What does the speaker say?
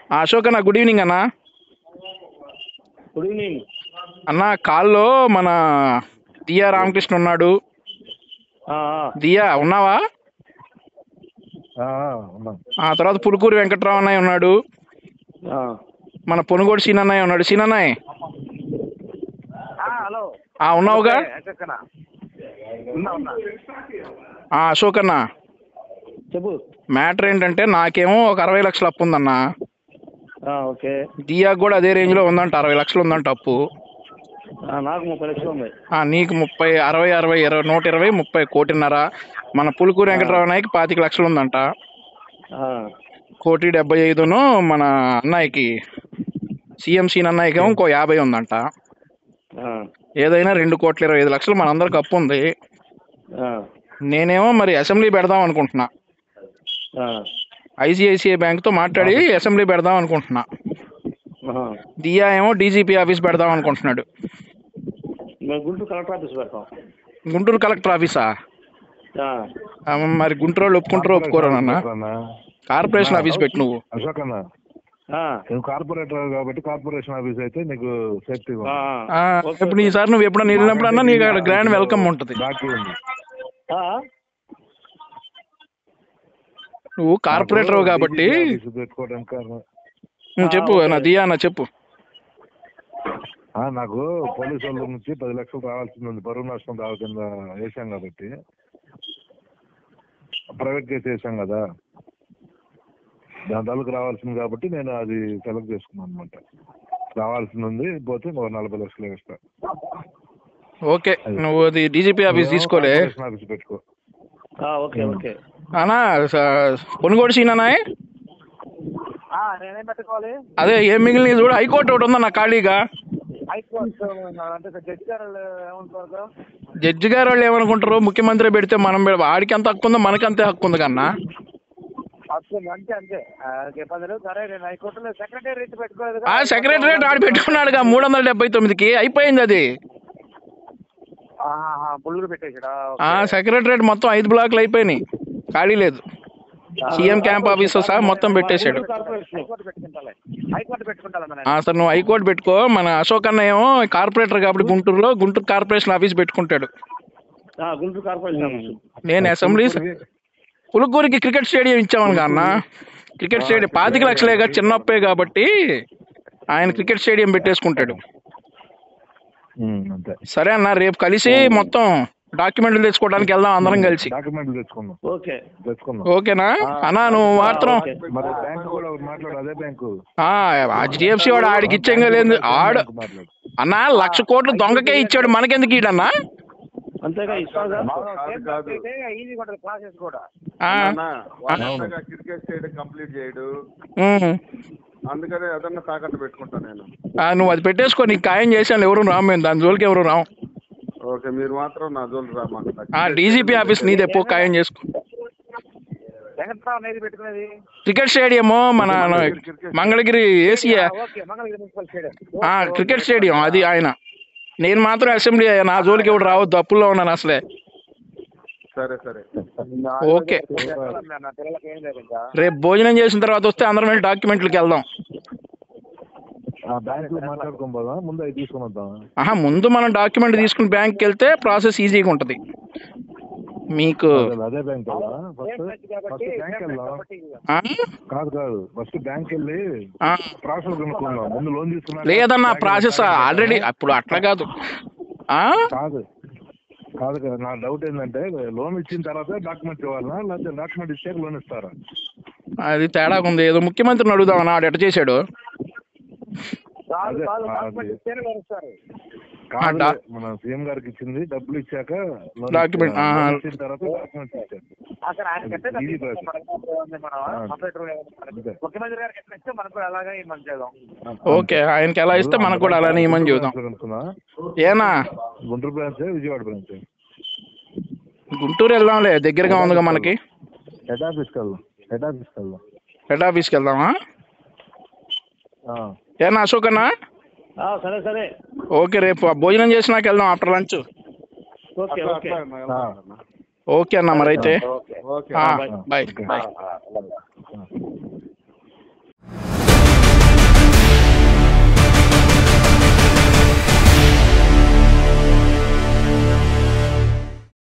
అశోక్ అన్న, good evening అన్న. Good evening అన్న, కాల్లో మన దియా రామకృష్ణ ఉన్నాడు. దియా ఉన్నావా? ఆ తర్వాత పులుకూరి వెంకట్రావు అన్నయ్య ఉన్నాడు. మన పొనుగోడు సీనన్నయ్య ఉన్నాడు. సీనన్నయ్య హలో ఉన్నావుగా? అశోక్ అన్న, చెప్పు. మ్యాటర్ ఏంటంటే నాకేమో ఒక 60 లక్షలు అప్పు ఉందన్న. ఓకే. దియాకు కూడా అదే రేంజ్ లో ఉందంట, 60 లక్షలు ఉందంట అప్పు. నాకు 30 లక్షలు ఉంది. నీకు 30, 60, 60, 20, 120, 30, 1,50,00,000. మన పులుకూరు వెంకటరావు అన్నయ్యకి 25 లక్షలు ఉందంట. 1,75,00,000. మన అన్నయ్యకి సీఎం సీన్ అన్నయ్యకేమో ఇంకో 50 ఉందంట. ఏదైనా 2,25,00,000 మనందరికి అప్పు ఉంది. నేనేమో మరి అసెంబ్లీ పెడదాం అనుకుంటున్నా. ఐసిఐసిఐ బ్యాంక్తో మాట్లాడి అసెంబ్లీ పెడదాం అనుకుంటున్నా. దియా ఏమో డీజీపీ ఆఫీస్ పెడదాం అనుకుంటున్నాడు. గుంటూరు కలెక్టర్ ఆఫీస్ పెడతాం. గుంటూరు కలెక్టర్ ఆఫీసా? మరి గుంటూరు వాళ్ళు ఒప్పుకుంటారో ఒప్పుకోరా అన్న? కార్పొరేషన్ ఆఫీస్ పెట్టు నువ్వు. అశోక్ అన్న, నువ్వు కార్పొరేటర్ కాబట్టి కార్పొరేషన్ ఆఫీస్ అయితే నీకు సేఫ్టీ. ఇప్పుడు ఈసారి నువ్వు ఎప్పుడన్నా వెళ్ళినప్పుడు అన్నా నీకు అక్కడ గ్రాండ్ వెల్కమ్ ఉంటుంది. నువ్వు కార్పొరేటర్ కాబట్టి చెప్పు నా దియా అన్న, చెప్పు. నాకు పోలీసు వాళ్ళ నుంచి 10 లక్షలు రావాల్సింది ఉంది. పరువు నష్టం దావా కింద వేసాం కాబట్టి, ప్రైవేట్ కేసు వేసాం కదా, దాని తాలూకు రావాల్సింది కాబట్టి నేను అది సెలెక్ట్ చేసుకున్నాను అనమాట. రావాల్సింది ఉంది, పోతే 40 లక్షలు వేస్తా. ఓకే, నువ్వు అది డీజీపీ ఆఫీస్ తీసుకోలే, ఆఫీస్ పెట్టుకో. అన్నా పొనుగోడు సీనన్నా, అదే ఏం మిగిలిన చూడు. హైకోర్టు ఒకటి ఉందన్న ఖాళీగా. జడ్జి గారు వాళ్ళు ఏమనుకుంటారు, ముఖ్యమంత్రి పెడితే మనం ఆడికి ఎంత హక్కు ఉందో మనకి అంతే హక్కు ఉంది కన్నా. సెక్రటరేట్ ఆడి పెట్టుకున్నాడుగా 379కి, అయిపోయింది అది. సెక్రటరేట్ మొత్తం 5 బ్లాక్లు అయిపోయినాయి, ఖాళీ లేదు. సీఎం క్యాంప్ ఆఫీస్ సహా మొత్తం పెట్టేశాడు. సార్ నువ్వు హైకోర్టు పెట్టుకో. మన అశోక్ అన్న ఏమో కార్పొరేటర్ కాబట్టి గుంటూరులో గుంటూరు కార్పొరేషన్ ఆఫీస్ పెట్టుకుంటాడు. నేను అసెంబ్లీ. పులుకూరికి క్రికెట్ స్టేడియం ఇచ్చామని అన్న. క్రికెట్ స్టేడియం 25 లక్షలేగా, చిన్నప్పే కాబట్టి ఆయన క్రికెట్ స్టేడియం పెట్టేసుకుంటాడు. సరే అన్న, రేపు కలిసి మొత్తం డాక్యుమెంట్లు తెచ్చుకోవడానికి వెళ్దాం అందరం కలిసి. ఓకేనా అన్నా? నువ్వు మాత్రం హెచ్డిఎఫ్సి వాడు ఆడికి ఇచ్చేంగా లేదు. ఆడు అన్నా 1,00,000 కోట్లు దొంగకే ఇచ్చాడు, మనకెందుకు ఈడన్నా? నువ్వు అది పెట్టేసుకో, నీకు ఖాయం చేశాను. ఎవరు రాము, దాని జోలికి ఎవరు రాము. ఓకే, మీరు మాత్రం నా జోలు రా. డీజీపీ ఆఫీస్ నీది ఎప్పో ఖాయం చేసుకో. క్రికెట్ స్టేడియము మన మంగళగిరి ఏసీయా క్రికెట్ స్టేడియం అది ఆయన. నేను మాత్రం అసెంబ్లీ, నా జోలికి ఎవడు రావద్దు, అప్పుల్లో ఉన్నాను అసలే. ఓకే, రేపు భోజనం చేసిన తర్వాత వస్తే అందరం వెళ్ళి డాక్యుమెంట్లకి వెళ్దాం. ముందు మనం డాక్యుమెంట్ తీసుకుని బ్యాంక్కి వెళ్తే ప్రాసెస్ ఈజీగా ఉంటుంది మీకు. లేదన్నా ప్రాసెస్ ఆల్రెడీ. అప్పుడు అట్లా కాదు. నా డౌట్ ఏంటంటే, లోన్ ఇచ్చిన తర్వాత డాక్యుమెంట్ ఇవ్వాలా, లేకపోతే డాక్యుమెంట్ ఇచ్చాక లోన్ ఇస్తారా? అది తేడా ఉంది. ఏదో ముఖ్యమంత్రిని అడుగుదామన్నా, ఆడు ఎట్ట చేశాడు. మన సీఎం గారికి ఇచ్చింది, డబ్బులు ఇచ్చాక డాక్యుమెంట్ ఓకే, ఆయనకి ఎలా ఇస్తే మనకు కూడా అలానే ఇవ్వమని చూద్దాం. ఏనా గుంటూరు బ్రాంచ్, విజయవాడ బ్రాంచ్? గుంటూరు వెళ్దాంలే, దగ్గరగా ఉందిగా మనకి. హెడ్ ఆఫీస్కి వెళ్దామా? ఏనా అశోక్ అన్నా? ఓకే, రేపు భోజనం చేసినాక వెళ్దాం ఆఫ్టర్ లంచ్. ఓకే అన్న, మరి అయితే బాయ్.